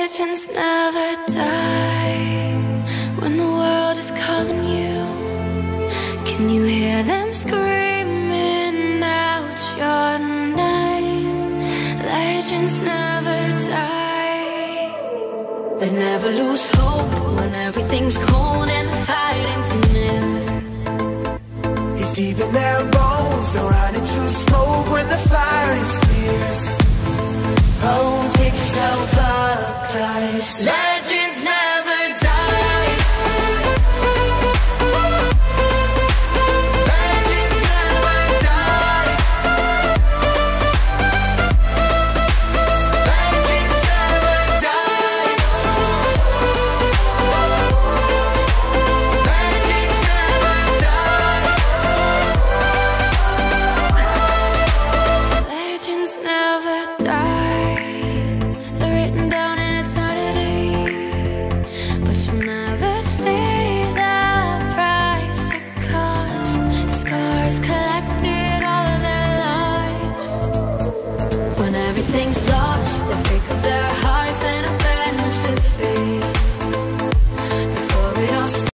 Legends never die when the world is calling you. Can you hear them screaming out your name? Legends never die. They never lose hope when everything's cold and the fighting's near. It's deep in their bones, they'll run into smoke when the fire is fierce. Oh, pick yourself up, 'cause